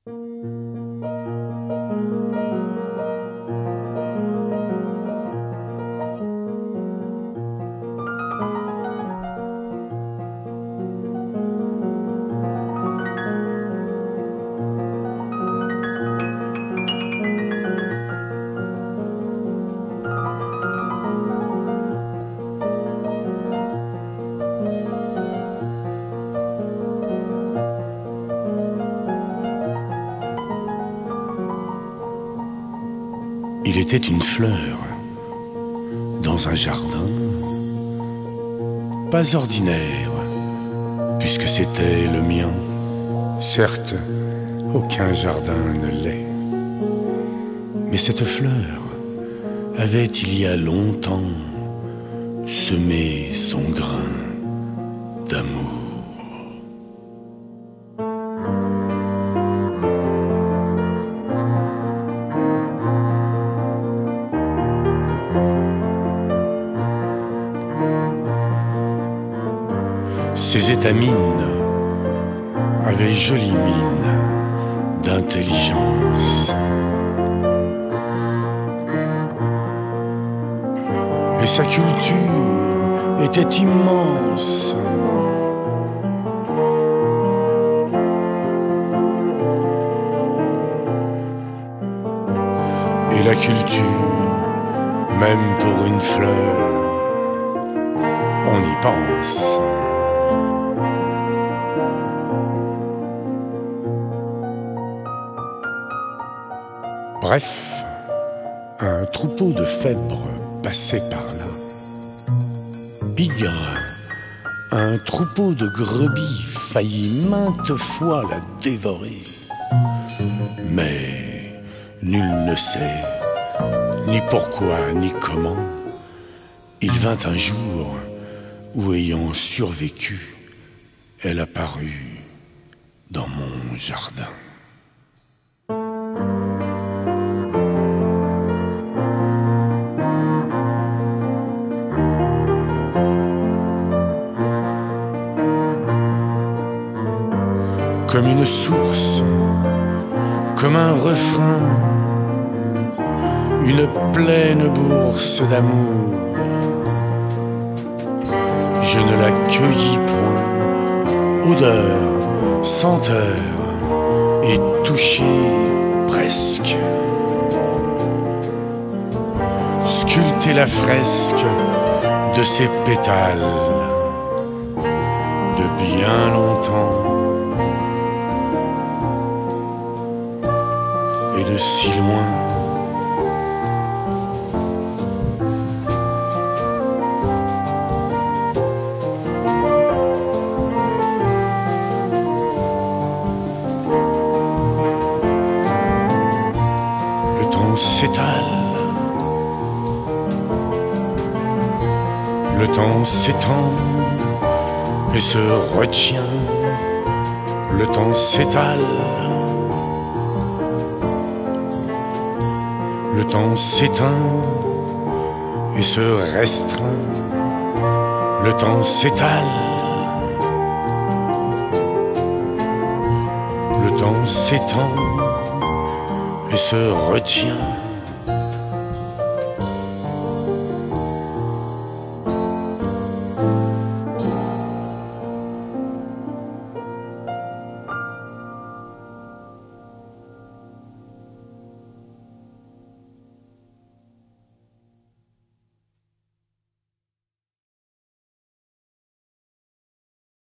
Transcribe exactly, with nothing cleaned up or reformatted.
Il était une fleur dans un jardin, pas ordinaire, puisque c'était le mien. Certes, aucun jardin ne l'est. Mais cette fleur avait, il y a longtemps, semé son grain d'amour. Ses étamines avaient jolie mine d'intelligence. Et sa culture était immense. Et la culture, même pour une fleur, on y pense. Bref, un troupeau de fèvres passait par là. Bigre, un troupeau de brebis faillit maintes fois la dévorer. Mais nul ne sait, ni pourquoi, ni comment, il vint un jour où, ayant survécu, elle apparut dans mon jardin. Comme une source, comme un refrain, une pleine bourse d'amour. Je ne la cueillis point, odeur, senteur et toucher presque. Sculpter la fresque de ses pétales de bien longtemps. Et de si loin, le temps s'étale, le temps s'étend et se retient, le temps s'étale. Le temps s'éteint et se restreint, le temps s'étale, le temps s'étend et se retient.